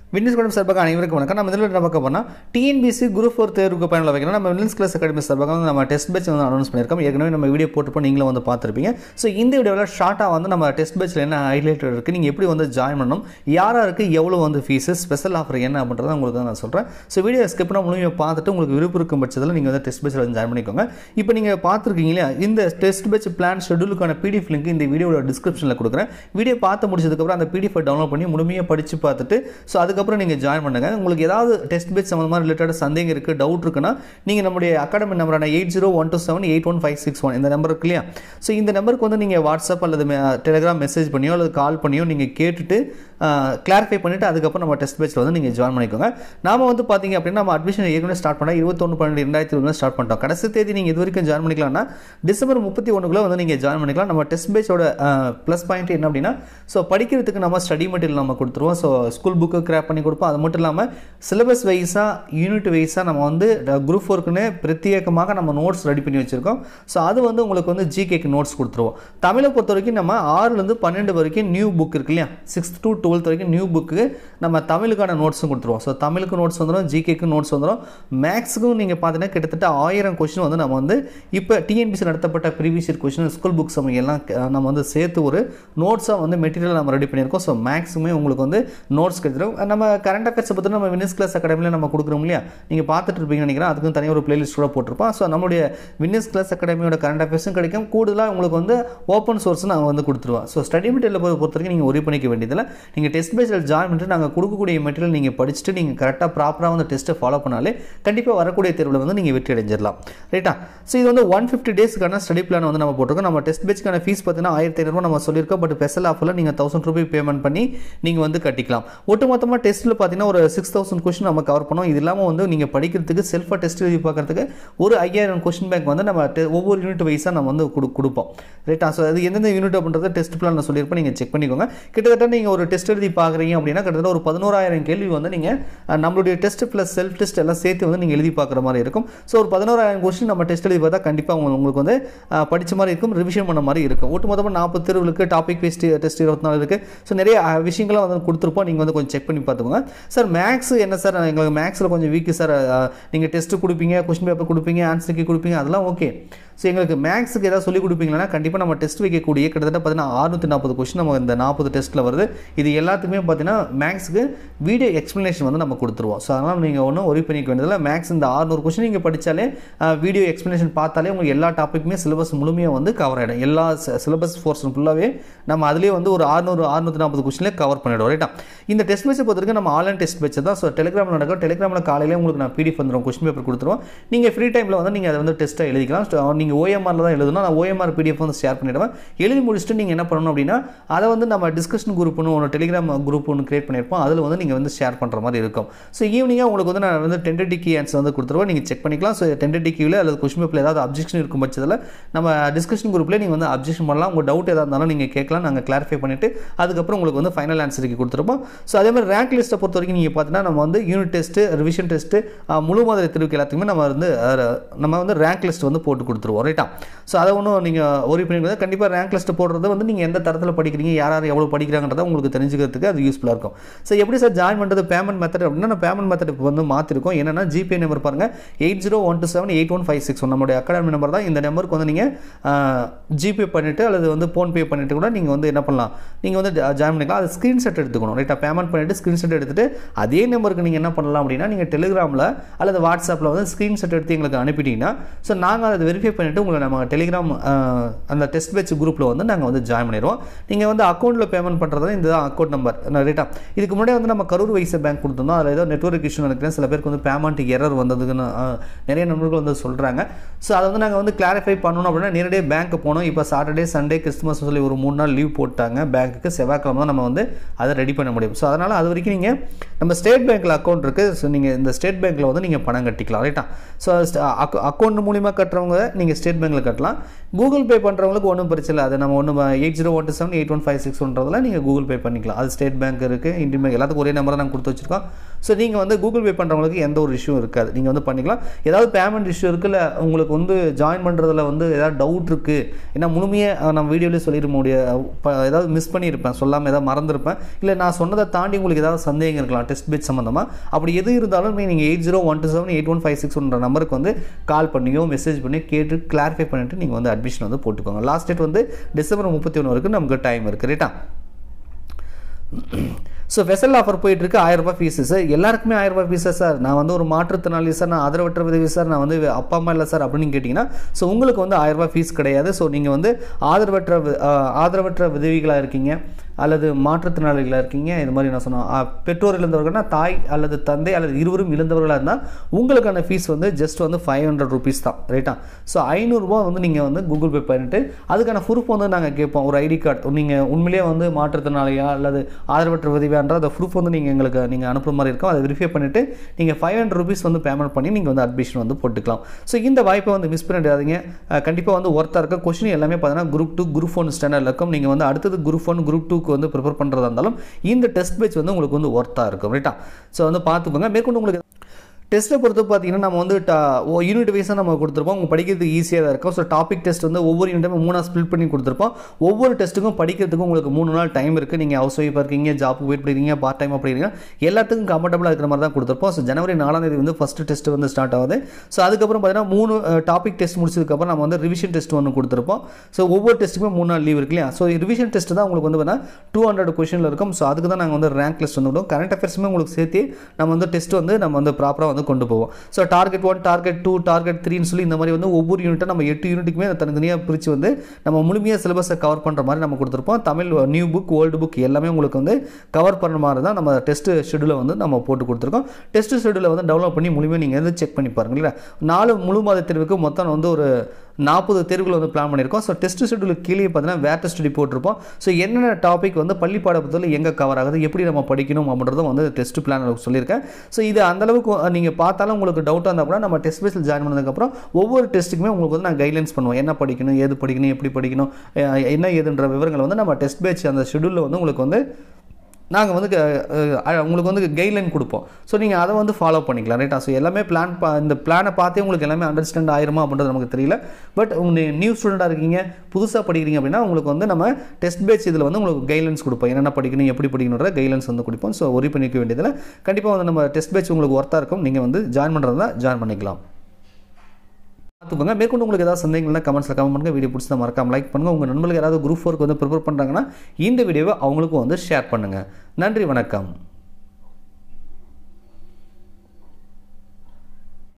Winxclass சார்பாக அனைவருக்கும் வணக்கம். நம்ம இதில் என்ன பார்க்க போறோம்னா TNPSC Group 4 தேர்வுக்கு பயனுள்ள வைக்கணும். நம்ம Winxclass அகாடமி சார்பாக நம்ம டெஸ்ட் பேட்ச் வந்து அனௌன்ஸ் பண்ணியிருக்கோம். ஏற்கனவே நம்ம வீடியோ போட்டுப்போம், நீங்களும் வந்து பார்த்துருப்பீங்க. ஸோ இந்த வீடியோவில் ஷார்ட்டாக வந்து நம்ம டெஸ்ட் பேட்சில் என்ன ஹைலைட் இருக்குது, நீங்கள் எப்படி வந்து ஜாயின் பண்ணணும், யாராருக்கு எவ்வளோ வந்து ஃபீஸு, ஸ்பெஷல் ஆஃபர் என்ன அப்படின்றத உங்களுக்கு தான் நான் சொல்கிறேன். ஸோ வீடியோ ஸ்கிப் பண்ணால் முழுமையாக பார்த்துட்டு உங்களுக்கு விருப்பம் இருக்கும் பட்சத்தில் நீங்கள் வந்து டெஸ்ட் பேட்சில் வந்து ஜாயின் பண்ணிக்கோங்க. இப்போ நீங்கள் பார்த்துருக்கீங்க இல்லையா, இந்த டெஸ்ட் பேட்ச் பிளான் ஷெட்யூலுக்கான PDF லிங்க் இந்த வீடியோட டிஸ்கிரிப்ஷனில் கொடுக்குறேன். வீடியோ பார்த்து முடிச்சதுக்கப்புறம் அந்த PDF டவுன்லோட் பண்ணி முழுமையாக படித்து பார்த்துட்டு ஸோ அதுக்கப்புறம் நீங்கள் ஜாயின் பண்ணுங்க. உங்களுக்கு ஏதாவது டெஸ்ட் பேட்ச் சம்பந்தமாக ரிலேட்டடாக சந்தேகம் இருக்குது, டவுட் இருக்குன்னா நீங்கள் நம்முடைய அகாடமி நம்பரான 8012781561 இந்த நம்பர் இருக்கு இல்லையா, ஸோ இந்த நம்பருக்கு வந்து நீங்கள் வாட்ஸ்அப் அல்லது டெலிகிராம் மெசேஜ் பண்ணியோ அல்லது கால் பண்ணியோ நீங்கள் கேட்டுட்டு கிளாரிஃபை பண்ணிவிட்டு அதுக்கப்புறம் நம்ம டெஸ்ட் பேட்சில் வந்து நீங்கள் ஜாயின் பண்ணிக்கோங்க. நாம் வந்து பார்த்தீங்க அப்படின்னா நம்ம அட்மிஷன் ஏற்கனவே ஸ்டார்ட் பண்ணால் 21/12/2020 ஸ்டார்ட் பண்ணிட்டோம். கடைசி தேதி நீங்கள் இது வரைக்கும் ஜாயின் பண்ணிக்கலாம்னா டிசம்பர் 31 வந்து நீங்கள் ஜாயின் பண்ணிக்கலாம். நம்ம டெஸ்ட் பேட்சோட ப்ளஸ் பாயிண்ட் என்ன அப்படின்னா, ஸோ படிக்கிறதுக்கு நம்ம ஸ்டடி மெட்டீரியல் நம்ம கொடுத்துருவோம். ஸோ ஸ்கூல் புக்கு கிராப் பண்ணி கொடுப்போம். அது மட்டும் இல்லாமல் சிலபஸ் வைஸாக யூனிட் வைஸாக நம்ம வந்து குரூப் 4க்குன்னு பிரத்யேகமாக நம்ம நோட்ஸ் ரெடி பண்ணி வச்சுருக்கோம். ஸோ அது வந்து உங்களுக்கு வந்து ஜிகேக்கு நோட்ஸ் கொடுத்துருவோம். தமிழை பொறுத்த வரைக்கும் நம்ம 6லேருந்து 12 வரைக்கும் நியூ புக் இருக்கு இல்லையா, 6th to 12th வரைக்கும் நியூ புக்கு நம்ம தமிழுக்கான நோட்ஸும் கொடுத்துருவோம். ஸோ தமிழுக்கு நோட்ஸ் வந்துடும், ஜிகேக்கு நோட்ஸ் வந்துடும். மேக்ஸுக்கும் நீங்கள் பார்த்தீங்கன்னா கிட்டத்தட்ட 1000 கொஸ்டின் வந்து நம்ம வந்து இப்போ TNPSC நடத்தப்பட்ட previous year question, school books எல்லாம் நம்ம வந்து சேர்த்து ஒரு நோட்ஸாக வந்து மெட்டீரியல் நம்ம ரெடி பண்ணியிருக்கோம். ஸோ மேக்ஸிமே உங்களுக்கு வந்து நோட்ஸ் கிடைச்சிடும். நம்ம கரண்ட் அஃபேர்ஸ் பற்றி நம்ம Winxclass அகாடமியில் நம்ம கொடுக்குறோம் இல்லையா, நீங்கள் பார்த்துட்டு இருப்பீங்கன்னு நினைக்கிறேன். அதுக்கும் தனியாக ஒரு பிளேலிஸ்ட் கூட போட்டிருப்போம். ஸோ நம்மளுடைய Winxclass அகாடமியோட கரண்ட் அஃபேர்ஸும் கிடைக்கும். கூடுதலாக உங்களுக்கு வந்து ஓப்பன் சோர்ஸ் நாங்கள் வந்து கொடுத்துருவோம். ஸோ ஸ்டடி மெட்டீரியல் பொறுத்த வரைக்கும் நீங்கள் ஒரே பண்ணிக்க வேண்டியதில்லை. நீங்கள் டெஸ்ட் பேட்சில் ஜாயின் பண்ணிட்டு நாங்கள் கொடுக்கக்கூடிய மெட்டீரியல் நீங்கள் படிச்சுட்டு நீங்கள் கரெக்டாக ப்ராப்பராக வந்து டெஸ்ட்டை ஃபாலோ பண்ணாலே கண்டிப்பாக வரக்கூடிய தேர்வில் வந்து நீங்கள் வெற்றி அடைஞ்சிடலாம். ரைட்டா? ஸோ இது வந்து 150 டேஸ்க்கான ஸ்டடி பிளான் வந்து நம்ம போட்டிருக்கோம். நம்ம டெஸ்ட் பேட்ச்க்கான ஃபீஸ் பார்த்தீங்கன்னா 1500 நம்ம சொல்லியிருக்கோம். பட் ஸ்பெஷல் ஆஃபரில் நீங்கள் 1000 ரூபாய் பேமெண்ட் பண்ணி நீங்கள் வந்து கட்டிக்கலாம். ஒட்டுமொத்தமாக டெஸ்ட்டில் பார்த்தீங்கன்னா ஒரு 6000 கொஸ்டின் நம்ம கவர் பண்ணோம். இது இல்லாமல் வந்து நீங்கள் படிக்கிறதுக்கு செல்ஃபாக டெஸ்ட் எழுதி பார்க்கறதுக்கு ஒரு 5000 கொஸ்டின் பேங்க் வந்து நம்ம ஒவ்வொரு யூனிட் வைஸாக நம்ம வந்து கொடுப்போம். ரைட்டா? ஸோ அது எந்தெந்த யூனிட் அப்படின்றத டெஸ்ட் பிளான் நான் சொல்லியிருப்பேன், நீங்கள் செக் பண்ணிக்கோங்க. கிட்டத்தட்ட நீங்கள் ஒரு டெஸ்ட் எழுதி பார்க்குறீங்க அப்படின்னா கிட்டத்தட்ட ஒரு 11000 கேள்வி வந்து நீங்கள் நம்மளுடைய டெஸ்ட் ப்ளஸ் செல்ஃப் டெஸ்ட் எல்லாம் சேர்த்து வந்து நீங்கள் எழுதி பார்க்குற மாதிரி இருக்கும். ஸோ ஒரு 11000 கொஸ்டின் நம்ம டெஸ்ட் எழுதி பார்த்தா கண்டிப்பாக உங்களுக்கு வந்து படித்த மாதிரி இருக்கும், ரிவிஷன் பண்ண மாதிரி இருக்கும். ஒட்டுமொத்தமாக 40 தேர்வுகளுக்கு டாபிக் வைஸ் டெஸ்ட் 24 இருக்குது. ஸோ நிறைய விஷயங்கள்லாம் வந்து கொடுத்துருப்போம், நீங்கள் வந்து கொஞ்சம் செக் பண்ணி பார்த்துக்கோங்க. சார் மேக்ஸ் என்ன சார், எங்களுக்கு மேக்ஸில் கொஞ்சம் வீக்கு சார், நீங்கள் டெஸ்ட்டு கொடுப்பீங்க, கொஸ்டின் பேப்பர் கொடுப்பீங்க, ஆன்சருக்கு கொடுப்பீங்க, அதெல்லாம் ஓகே. ஸோ எங்களுக்கு மேக்ஸுக்கு ஏதாவது சொல்லிக் கொடுப்பீங்கன்னா கண்டிப்பாக நம்ம டெஸ்ட் வைக்கக்கூடிய கிட்டத்தட்ட பார்த்தீங்கன்னா 640 கொஸ்டின் நம்ம இந்த 40 டெஸ்ட்டில் வருது. இது எல்லாத்துக்குமே பார்த்தீங்கன்னா மேக்ஸுக்கு வீடியோ எக்ஸ்ப்ளனேஷன் வந்து நம்ம கொடுத்துருவோம். ஸோ அதனால் நீங்கள் ஒன்றும் ஒரி பண்ணிக்க வேண்டியதில்லை. மேக்ஸ் இந்த 600 கொஸ்டின் நீங்கள் படித்தாலே வீடியோ எக்ஸ்ப்ளனேஷன் பார்த்தாலே உங்களுக்கு எல்லா டாப்பிக்குமே சிலபஸ் முழுமையாக வந்து கவர் ஆகிடும். எல்லா சிலபஸ் போர்ஷன் ஃபுல்லாகவே நம்ம அதிலே வந்து ஒரு 640 கொஸ்டின்லேயே கவர் பண்ணிவிடும். ரைட்டா? இந்த டெஸ்ட் பேட்சை பொறுத்த வரைக்கும் நம்ம ஆன்லைன் டெஸ்ட் பேட்ச் தான். ஸோ டெலிகிராமில் நடக்கும். டெலிகிராமில் காலையிலே உங்களுக்கு நான் PDF வந்துடும், கொஸ்டின் பேப்பர் கொடுத்துருவோம். நீங்கள் ஃப்ரீ டைமில் வந்து நீங்கள் அதை வந்து டெஸ்ட்டாக எழுதிக்கலாம். நீங்கள் OMRல தான் எழுதணும். நான் OMR PDF வந்து ஷேர் பண்ணிவிடுவேன். எழுதி முடிச்சுட்டு நீங்கள் என்ன பண்ணணும் அப்படின்னா அதை வந்து நம்ம டிஸ்கஷன் குரூப்னு ஒன்று டெலிகிராம் குரூப் ஒன்று கிரியேட் பண்ணியிருப்போம். அதில் வந்து நீங்கள் வந்து ஷேர் பண்ணுற மாதிரி இருக்கும். ஸோ ஈவினிங்காக உங்களுக்கு வந்து நான் வந்து டென்டேட்டிவ் கீ ஆன்சர் வந்து கொடுத்துருவோம், நீங்கள் செக் பண்ணிக்கலாம். ஸோ டென்டேட்டிவ் கீவில் அல்லது கொஸ்டின் பேப்பரில் ஏதாவது அப்ஜெக்ஷன் இருக்கும் பட்சத்தில் நம்ம டிஸ்கஷன் குரூப்லேயே நீங்கள் வந்து அப்ஜெக்ஷன் பண்ணலாம். உங்கள் டவுட் எதாக இருந்தாலும் நீங்கள் கேட்கலாம், நாங்கள் கிளாரிஃபை பண்ணிவிட்டு அதுக்கப்புறம் உங்களுக்கு வந்து ஃபைனல் ஆன்சருக்கு கொடுத்துருப்போம். ஸோ அதே மாதிரி ரேங்க் லிஸ்ட்டை பொறுத்த வரைக்கும் நீங்கள் பார்த்தீங்கன்னா நம்ம வந்து யூனிட் டெஸ்ட்டு, ரிவிஷன் டெஸ்ட்டு, முழு மாதிரி தேர்வுக்கு எல்லாத்துக்குமே நம்ம வந்து ரேங்க் லிஸ்ட் வந்து போட்டு கொடுத்துருவோம். ரைட்டா? ஸோ அதை ஒன்றும் நீங்கள் ஒரி பண்ணிக்கிறது. கண்டிப்பாக ரேங்க் லிஸ்ட்டு போடுறது வந்து நீங்கள் எந்த தரத்தில் படிக்கிறீங்க, யார் எவ்வளோ படிக்கிறாங்கிறத உங்களுக்கு தெரிஞ்சுக்கிறதுக்கு அது யூஸ்ஃபுல்லாக இருக்கும். ஸோ எப்படி சார் ஜாயின் பண்ணுறது, பேமெண்ட் மெத்தட் அப்படின்னா நான் பேமெண்ட் மெத்தட் இப்போ வந்து மாற்றிருக்கோம். என்னென்னா ஜிபே நம்பர் பாருங்கள், 8012781561 நம்மளுடைய அகாடமி நம்பர் தான். இந்த நம்பருக்கு வந்து நீங்கள் ஜிபே பண்ணிவிட்டு அல்லது வந்து ஃபோன்பே பண்ணிவிட்டு கூட நீங்கள் வந்து என்ன பண்ணலாம், நீங்கள் வந்து ஜாயின் பண்ணிக்கலாம். அது ஸ்க்ரீன்ஷாட் எடுத்துக்கணும். ரைட்டாக? பேமெண்ட் பண்ணிவிட்டு ஸ்க்ரீன்ஷாட் எடுத்துகிட்டு அதே நம்பருக்கு நீங்கள் என்ன பண்ணலாம் அப்படின்னா நீங்கள் டெலிகிராமில் அல்லது வாட்ஸ்அப்பில் வந்து ஸ்க்ரீன்ஷாட் எடுத்து எங்களுக்கு அனுப்பிட்டீங்கன்னா ஸோ நாங்கள் அதை வெரிஃபை பண்ணிவிட்டு உங்களை நம்ம டெலிகிராம் அந்த டெஸ்ட் பேட்ச் குரூப்பில் வந்து நாங்கள் வந்து ஜாயின் பண்ணிடுவோம். நீங்கள் வந்து அக்கௌண்ட்டில் பேமெண்ட் பண்ணுறது இந்த தான் அக்கௌண்ட் நம்பர். ரைட்டா? இதுக்கு முன்னாடி வந்து நம்ம கரூர் வைஸ பேங்க் கொடுத்துருந்தோம். அதில் ஏதோ நெட்வொர்க் இஷ்யூ நினைக்கிறேன், சில பேருக்கு வந்து பேமெண்ட் எரர் வந்ததுக்குன்னு நிறைய நண்பர்கள் வந்து சொல்கிறாங்க. ஸோ அதை வந்து நாங்கள் வந்து கிளாரிஃபை பண்ணணும் அப்படின்னா நேரடியாக பேங்க்கு போனோம். இப்போ சாட்டர்டே சண்டே கிறிஸ்துமஸ் சொல்லி ஒரு 3 நாள் லீவ் போட்டாங்க பேங்க்குக்கு. செவ்வாய்க்கிழமை தான் நம்ம வந்து அதை ரெடி பண்ண முடியும். ஸோ அதனால் அது வரைக்கும் நீங்கள் நம்ம ஸ்டேட் பேங்க்கில் அக்கௌண்ட் இருக்குது. ஸோ நீங்கள் இந்த ஸ்டேட் பேங்க்கில் வந்து நீங்கள் பணம் கட்டிக்கலாம். ரைட்டா? ஸோ அக்கௌண்ட் மூலிமா கட்டுறவங்க நீங்கள் ஸ்டேட் பேங்க்கில் கட்டலாம். கூகுள் பே பண்ணுறவங்களுக்கு ஒன்றும் பிரச்சனை இல்லை. அது நம்ம 8012781561 நீங்கள் கூகுள் பே பண்ணிக்கலாம். அது ஸ்டேட் பேங்க் இருக்குது, இந்தியன் பேங்க் எல்லாத்துக்கும் ஒரே நம்பரை நாங்கள் கொடுத்து வச்சுருக்கோம். ஸோ நீங்கள் வந்து கூகுள் பே பண்ணுறவங்களுக்கு எந்த ஒரு இஷ்யூ இருக்காது, நீங்கள் வந்து பண்ணிக்கலாம். ஏதாவது பேமெண்ட் இஷ்யூ இருக்குல்ல, உங்களுக்கு வந்து ஜாயின் பண்ணுறதுல வந்து ஏதாவது டவுட் இருக்குது, ஏன்னா முழுமையாக நம்ம வீடியோலேயே சொல்லிட ஏதாவது மிஸ் பண்ணியிருப்பேன், சொல்லாமல் ஏதாவது மறந்துருப்பேன், இல்லை நான் சொன்னதை தாண்டி உங்களுக்கு ஏதாவது சந்தேகம் இருக்கலாம் டெஸ்ட் பேட்ச் சம்மந்தமாக. அப்படி எது இருந்தாலும் நீங்கள் 8012781561 நம்பருக்கு வந்து கால் பண்ணியோ மெசேஜ் பண்ணி கேட்டு கிளாரிஃபை பண்ணிவிட்டு நீங்கள் வந்து அட்மிஷன் வந்து போட்டுக்கோங்க. லாஸ்ட் டேட் வந்து டிசம்பர் 31 வரைக்கும் நமக்கு டைம் இருக்குது. ரைட்டா? ஸோ ஸ்பெஷல் ஆஃபர் போயிட்டுருக்கு. 1000 ரூபாய் ஃபீஸு சார். எல்லாருக்குமே 1000 ரூபாய் ஃபீஸா சார்? நான் வந்து ஒரு மாற்றுத்திறனாளி சார், நான் ஆதரவற்ற விதவி சார், நான் வந்து அப்பா அம்மா இல்லை சார் அப்படின்னு கேட்டிங்கன்னா, ஸோ உங்களுக்கு வந்து 1000 ரூபாய் ஃபீஸ் கிடையாது. ஸோ நீங்கள் வந்து ஆதரவற்ற விதவிகளாக இருக்கீங்க அல்லது மாற்றுத்திறனாளிகளாக இருக்கீங்க, இது மாதிரி நான் சொன்னேன் பெற்றோர் இழந்தவர்கள்னா தாய் அல்லது தந்தை அல்லது இருவரும் இழந்தவர்களாக இருந்தால் உங்களுக்கான ஃபீஸ் வந்து ஜஸ்ட் வந்து 500 rupees தான். ரைட்டா? ஸோ 500 ரூபா வந்து நீங்கள் வந்து கூகுள் பே பண்ணிட்டு அதுக்கான ப்ரூஃப் வந்து நாங்கள் கேட்போம். ஒரு ஐடி கார்டு, நீங்கள் உண்மையிலேயே வந்து மாற்றுத்திறனாளியா அல்லது ஆதரவற்ற விதவியான்ற அந்த ப்ரூஃப் வந்து நீங்கள் அனுப்புற மாதிரி இருக்கும். அதை வெரிஃபை பண்ணிவிட்டு நீங்கள் 500 rupees வந்து பேமெண்ட் பண்ணி நீங்கள் வந்து அட்மிஷன் வந்து போட்டுக்கலாம். ஸோ இந்த வாய்ப்பை வந்து மிஸ் பண்ணிடாதீங்க. கண்டிப்பாக வந்து ஒர்த்தாக இருக்க கொஸ்டின் எல்லாமே பார்த்தீங்கன்னா குரூப் 2 குரூப் 1 ஸ்டாண்டர்டில் இருக்கும். நீங்கள் வந்து அடுத்தது குரூப் 1 குரூப் 2 வந்து ப்ரிப்பேர் பண்ணுறதா இருந்தாலும் இந்த டெஸ்ட் பேட்ச் வந்து உங்களுக்கு வந்து ஒர்த்தாக இருக்கும். ரைட்டா? ஸோ வந்து பார்த்துக்கோங்க. மேற்கொண்டு உங்களுக்கு டெஸ்ட்டை பொறுத்து பார்த்தீங்கன்னா நம்ம வந்து யூனிட் வைஸாக நம்ம கொடுத்துருப்போம். உங்கள் படிக்கிறதுக்கு ஈஸியாக தான் இருக்கும். ஸோ டாபிக் டெஸ்ட் வந்து ஒவ்வொரு யூனிட்டுமே 3 ஸ்ப்ளிட் பண்ணி கொடுத்துருப்போம். ஒவ்வொரு டெஸ்ட்டுக்கும் படிக்கிறதுக்கும் உங்களுக்கு 3 நாள் டைம் இருக்குது. நீங்கள் ஹவுஸ் ஒய்ஃபாக இருக்கீங்க, ஜாப்புக்கு வெயிட் பண்ணிருக்கீங்க, பார்ட் டைமாக படிக்கிறீங்க, எல்லாத்துக்கும் கம்ஃபர்டபுளாக இருக்கிற மாதிரி தான் கொடுத்துருப்போம். ஸோ ஜனவரி 4ஆம் தேதி வந்து ஃபஸ்ட்டு டெஸ்ட் வந்து ஸ்டார்ட் ஆகுது. ஸோ அதுக்கப்புறம் பார்த்தீங்கன்னா 3 டாபிக் டெஸ்ட் முடிச்சதுக்கப்புறம் நம்ம வந்து ரிவிஷன் டெஸ்ட் ஒன்று கொடுத்துருப்போம். ஸோ ஒவ்வொரு டெஸ்ட்டுக்குமே 3 நாள் லீவ் இருக்கு இல்லையா? ஸோ ரிவிஷன் டெஸ்ட் தான் உங்களுக்கு வந்து பார்த்தீங்கன்னா 200 கொஸ்டினில் இருக்கும். ஸோ அதுக்கு தான் நாங்கள் வந்து ரேங்க் லிஸ்ட் வந்து விடுவோம். கரண்ட் அஃபேர்ஸுமே உங்களுக்கு சேர்த்து நம்ம வந்து டெஸ்ட் வந்து நம்ம வந்து ப்ராப்பராக வந்து கொண்டு போவோம். ஸோ டார்கெட் 1, டார்கெட் 2, டார்கெட் 3ன்னு சொல்லி இந்த மாதிரி வந்து ஒவ்வொரு யூனிட்டாக நம்ம 8 யூனிட்டுக்குமே தனித்தனியாக பிரித்து வந்து நம்ம முழுமையாக சிலபஸை கவர் பண்ணுற மாதிரி நம்ம கொடுத்துருப்போம். Tamil new book, old book எல்லாமே உங்களுக்கு வந்து கவர் பண்ணுற மாதிரி தான் நம்ம டெஸ்ட் ஷெடியூலை வந்து நம்ம போட்டு கொடுத்துருக்கோம். டெஸ்ட் ஷெடியூலை வந்து டெவலப் பண்ணி முழுமையாக நீங்கள் வந்து செக் பண்ணி பாருங்கள் இல்லையா? 4 முழு மாத தேர்வுக்கு மொத்தம் வந்து ஒரு 40 தேர்வுகள் வந்து பிளான் பண்ணியிருக்கோம். ஸோ டெஸ்ட் ஷெடியூலுக்கு கீழே பார்த்தீங்கன்னா வேர் ஸ்டடி போட்டிருப்போம். ஸோ என்னென்ன டாபிக் வந்து பள்ளி பாடப்புத்தகத்தில் எங்கே கவர் ஆகுது, எப்படி நம்ம படிக்கணும் அப்படின்றதும் வந்து டெஸ்ட் பிளான் சொல்லியிருக்கேன். ஸோ இது அந்தளவுக்கு நீங்கள் பார்த்தாலும் உங்களுக்கு டவுட்டாக இருந்தால் கூட நம்ம டெஸ்ட் பேஸில் ஜாயின் பண்ணதுக்கப்புறம் ஒவ்வொரு டெஸ்ட்டுக்குமே உங்களுக்கு வந்து நான் கைட்லைன்ஸ் பண்ணுவோம். என்ன படிக்கணும், ஏது படிக்கணும், எப்படி படிக்கணும், என்ன ஏதுன்ற விவரங்களை வந்து நம்ம டெஸ்ட் பேட்ச் அந்த ஷெடியூலில் வந்து உங்களுக்கு வந்து நாங்கள் வந்து உங்களுக்கு வந்து கைட்லைன் கொடுப்போம். ஸோ நீங்கள் அதை வந்து ஃபாலோ பண்ணிக்கலாம். ரைட்டா? ஸோ எல்லாமே இந்த பிளானை பார்த்தே உங்களுக்கு எல்லாமே அண்டர்ஸ்டாண்ட் ஆயிருமா அப்படின்றது நமக்கு தெரியல. பட் உங்கள் நியூ ஸ்டூடெண்ட்டாக இருக்கீங்க, புதுசாக படிக்கிறீங்க அப்படின்னா உங்களுக்கு வந்து நம்ம டெஸ்ட் பேட்ச் இதில் வந்து உங்களுக்கு கைட்லைன்ஸ் கொடுப்போம். என்னென்ன படிக்கணும், எப்படி படிக்கணுன்ற கைட்லைன்ஸ் வந்து கொடுப்போம். ஸோ ஒரி பண்ணிக்க வேண்டியதில் கண்டிப்பாக வந்து நம்ம டெஸ்ட் பேட்ச் உங்களுக்கு ஒர்த்தாக இருக்கும். நீங்கள் வந்து ஜாயின் பண்ணுறதா ஜாயின் பண்ணிக்கலாம். பார்த்துக்கோங்க. மேற்கொண்டு உங்களுக்கு ஏதாவது சந்தேகங்கள்னா கமெண்ட்ஸில் கமெண்ட் பண்ணுங்கள். வீடியோ பிடிச்சா மறக்காம லைக் பண்ணுங்கள். உங்கள் நண்பர்களுக்கு யாராவது குரூப் 4 வந்து ப்ரிப்பேர் பண்ணுறாங்கன்னா இந்த வீடியோவை அவங்களுக்கும் வந்து ஷேர் பண்ணுங்கள். நன்றி, வணக்கம்.